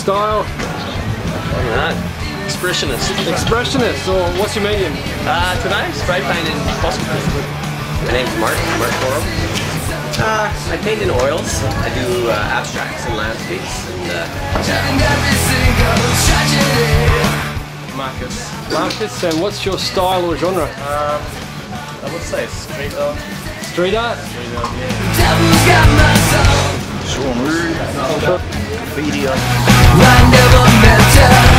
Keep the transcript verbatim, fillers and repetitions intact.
style? Look at that. Expressionist. Expressionist. So what's your medium? Uh, tonight, spray paint in fossil. My name's Mark, Mark Coral. Uh, I paint in oils. I do uh, abstracts and landscapes. And, uh, yeah. Marcus. Marcus, and what's your style or genre? Um, I would say street art. Street art? Street art, yeah. Sean. Graffiti. I never met her.